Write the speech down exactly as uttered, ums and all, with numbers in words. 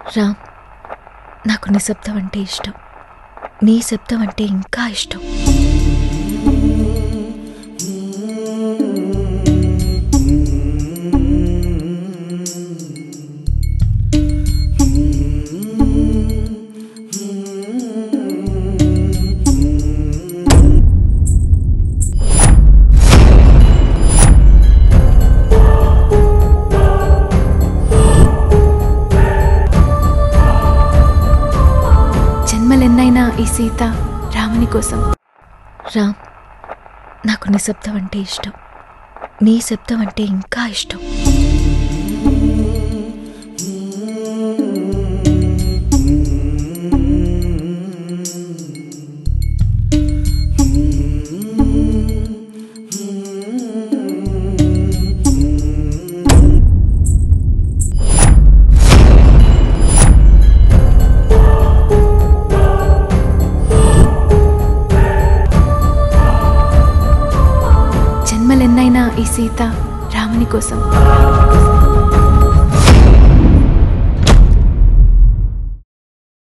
రామ్, నాకు నిశ్శబ్దం అంటే ఇష్టం. నీ శబ్దం అంటే ఇంకా ఇష్టం. జన్మలెన్నైనా ఈ సీత రాముని కోసం. రామ్, నాకు నిశ్శబ్దం అంటే ఇష్టం. నీ శబ్దం అంటే ఇంకా ఇష్టం. జన్మలెన్నైనా ఈ సీత రాముని కోసం.